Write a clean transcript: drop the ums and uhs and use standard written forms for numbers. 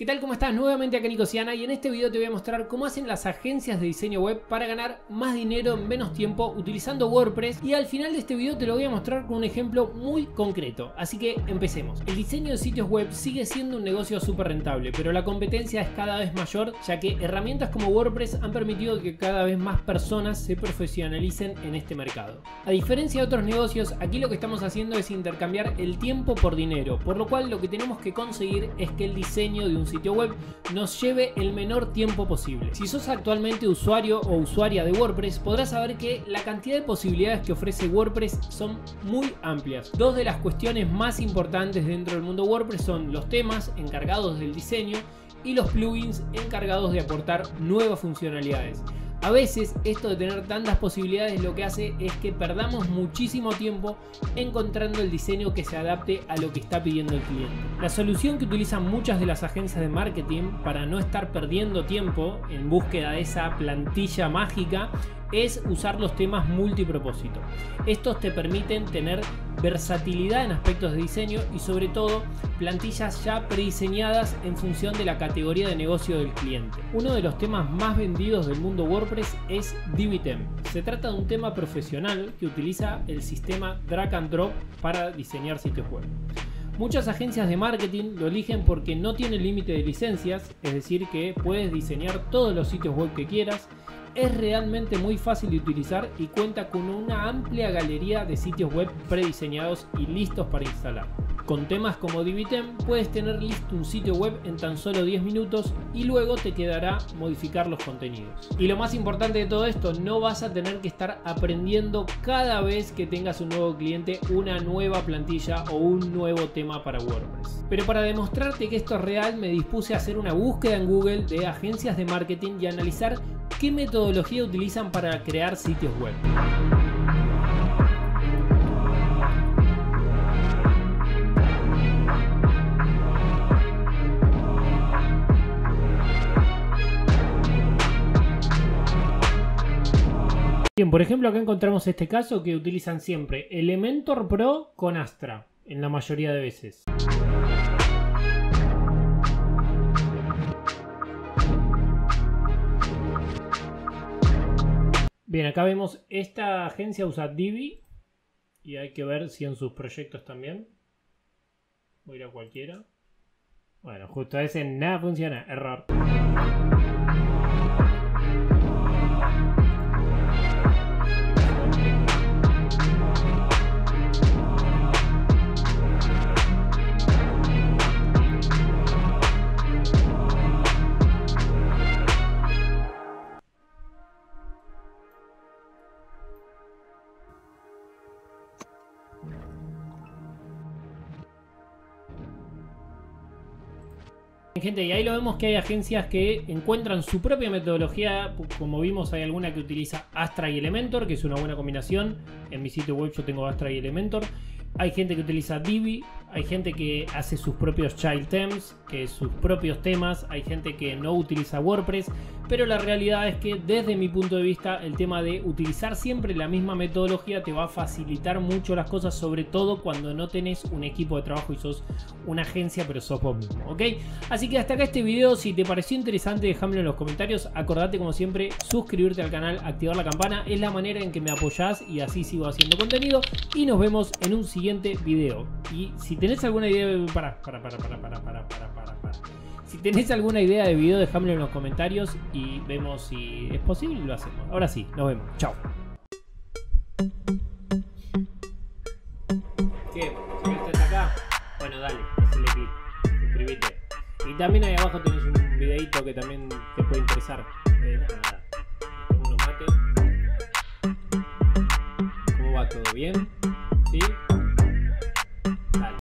¿Qué tal? ¿Cómo estás? Nuevamente acá Nico Siana y en este video te voy a mostrar cómo hacen las agencias de diseño web para ganar más dinero en menos tiempo utilizando WordPress, y al final de este video te lo voy a mostrar con un ejemplo muy concreto. Así que empecemos. El diseño de sitios web sigue siendo un negocio súper rentable, pero la competencia es cada vez mayor, ya que herramientas como WordPress han permitido que cada vez más personas se profesionalicen en este mercado. A diferencia de otros negocios, aquí lo que estamos haciendo es intercambiar el tiempo por dinero, por lo cual lo que tenemos que conseguir es que el diseño de un sitio web nos lleve el menor tiempo posible. Si sos actualmente usuario o usuaria de WordPress, podrás saber que la cantidad de posibilidades que ofrece WordPress son muy amplias. Dos de las cuestiones más importantes dentro del mundo WordPress son los temas encargados del diseño y los plugins encargados de aportar nuevas funcionalidades. A veces esto de tener tantas posibilidades lo que hace es que perdamos muchísimo tiempo encontrando el diseño que se adapte a lo que está pidiendo el cliente. La solución que utilizan muchas de las agencias de marketing para no estar perdiendo tiempo en búsqueda de esa plantilla mágica es usar los temas multipropósito. Estos te permiten tener versatilidad en aspectos de diseño y sobre todo plantillas ya prediseñadas en función de la categoría de negocio del cliente. Uno de los temas más vendidos del mundo WordPress es Divi-Theme. Se trata de un tema profesional que utiliza el sistema drag and drop para diseñar sitios web. Muchas agencias de marketing lo eligen porque no tiene límite de licencias, es decir que puedes diseñar todos los sitios web que quieras. Es realmente muy fácil de utilizar y cuenta con una amplia galería de sitios web prediseñados y listos para instalar. Con temas como Divi-Theme puedes tener listo un sitio web en tan solo 10 minutos y luego te quedará modificar los contenidos. Y lo más importante de todo esto, no vas a tener que estar aprendiendo cada vez que tengas un nuevo cliente una nueva plantilla o un nuevo tema para WordPress. Pero para demostrarte que esto es real, me dispuse a hacer una búsqueda en Google de agencias de marketing y analizar qué metodología utilizan para crear sitios web. Bien, por ejemplo acá encontramos este caso que utilizan siempre Elementor Pro con Astra en la mayoría de veces. Bien, acá vemos esta agencia usa Divi y hay que ver si en sus proyectos también. Voy a ir a cualquiera. Bueno, justo a ese nada funciona, error. Gente, y ahí lo vemos que hay agencias que encuentran su propia metodología. Como vimos, hay alguna que utiliza Astra y Elementor, que es una buena combinación. En mi sitio web yo tengo Astra y Elementor. Hay gente que utiliza Divi, hay gente que hace sus propios child themes, que sus propios temas, hay gente que no utiliza WordPress, pero la realidad es que desde mi punto de vista el tema de utilizar siempre la misma metodología te va a facilitar mucho las cosas, sobre todo cuando no tenés un equipo de trabajo y sos una agencia pero sos vos mismo, ¿ok? Así que hasta acá este video. Si te pareció interesante, déjamelo en los comentarios. Acordate como siempre suscribirte al canal, activar la campana, es la manera en que me apoyás y así sigo haciendo contenido, y nos vemos en un siguiente video. Y si tenés alguna idea, si tenés alguna idea de video, déjamelo en los comentarios y vemos si es posible y lo hacemos. Ahora sí, nos vemos. Chao. ¿Qué? ¿Llegaste hasta acá? Bueno, dale, hazle clic, suscríbete. Y también ahí abajo tenés un videito que también te puede interesar. Nada, tomo unos mates. ¿Cómo va? ¿Todo bien? ¿Sí?